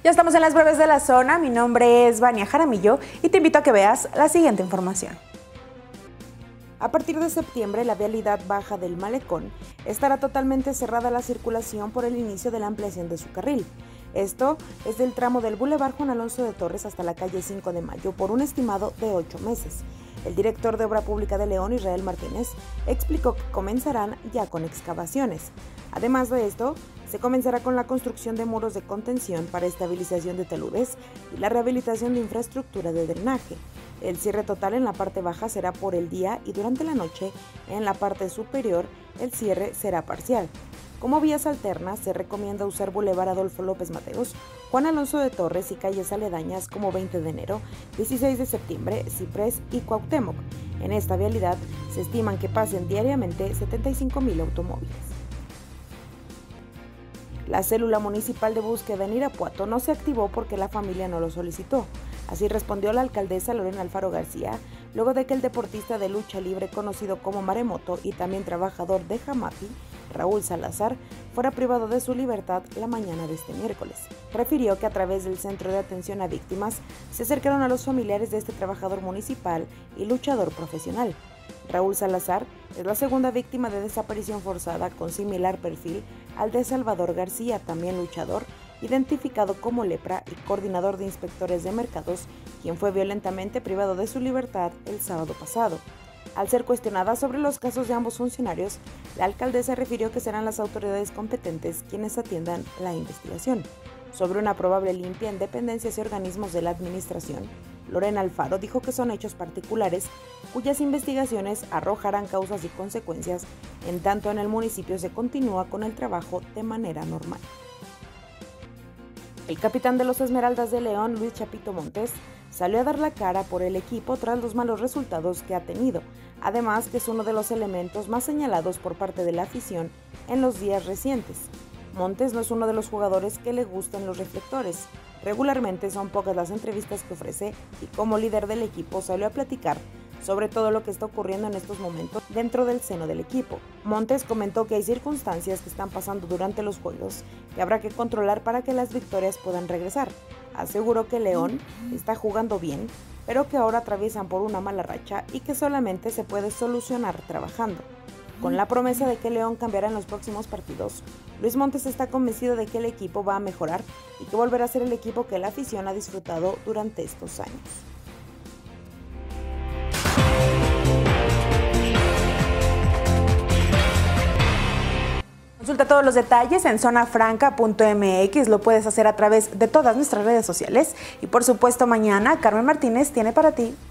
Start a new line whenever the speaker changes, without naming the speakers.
Ya estamos en las breves de la zona. Mi nombre es Vania Jaramillo y te invito a que veas la siguiente información. A partir de septiembre, la vialidad baja del Malecón estará totalmente cerrada a la circulación por el inicio de la ampliación de su carril. Esto es del tramo del Boulevard Juan Alonso de Torres hasta la calle 5 de Mayo por un estimado de 8 meses. El director de Obra Pública de León, Israel Martínez, explicó que comenzarán ya con excavaciones. Además de esto, se comenzará con la construcción de muros de contención para estabilización de taludes y la rehabilitación de infraestructura de drenaje. El cierre total en la parte baja será por el día y durante la noche, en la parte superior, el cierre será parcial. Como vías alternas, se recomienda usar Boulevard Adolfo López Mateos, Juan Alonso de Torres y calles aledañas como 20 de enero, 16 de septiembre, Ciprés y Cuauhtémoc. En esta vialidad se estiman que pasen diariamente 75,000 automóviles. La célula municipal de búsqueda en Irapuato no se activó porque la familia no lo solicitó. Así respondió la alcaldesa Lorena Alfaro García, luego de que el deportista de lucha libre conocido como Maremoto y también trabajador de Jamapi, Raúl Salazar, fuera privado de su libertad la mañana de este miércoles. Refirió que a través del Centro de Atención a Víctimas se acercaron a los familiares de este trabajador municipal y luchador profesional. Raúl Salazar es la segunda víctima de desaparición forzada con similar perfil al de Salvador García, también luchador, identificado como lepra y coordinador de inspectores de mercados, quien fue violentamente privado de su libertad el sábado pasado. Al ser cuestionada sobre los casos de ambos funcionarios, la alcaldesa refirió que serán las autoridades competentes quienes atiendan la investigación. Sobre una probable limpia en dependencias y organismos de la administración, Lorena Alfaro dijo que son hechos particulares cuyas investigaciones arrojarán causas y consecuencias, en tanto en el municipio se continúa con el trabajo de manera normal. El capitán de los Esmeraldas de León, Luis Chapito Montes, salió a dar la cara por el equipo tras los malos resultados que ha tenido, además que es uno de los elementos más señalados por parte de la afición en los días recientes. Montes no es uno de los jugadores que le gusten los reflectores. Regularmente son pocas las entrevistas que ofrece y como líder del equipo salió a platicar sobre todo lo que está ocurriendo en estos momentos dentro del seno del equipo. Montes comentó que hay circunstancias que están pasando durante los juegos que habrá que controlar para que las victorias puedan regresar. Aseguró que León está jugando bien, pero que ahora atraviesan por una mala racha y que solamente se puede solucionar trabajando. Con la promesa de que León cambiará en los próximos partidos, Luis Montes está convencido de que el equipo va a mejorar y que volverá a ser el equipo que la afición ha disfrutado durante estos años. Consulta todos los detalles en zonafranca.mx, lo puedes hacer a través de todas nuestras redes sociales y por supuesto mañana Carmen Martínez tiene para ti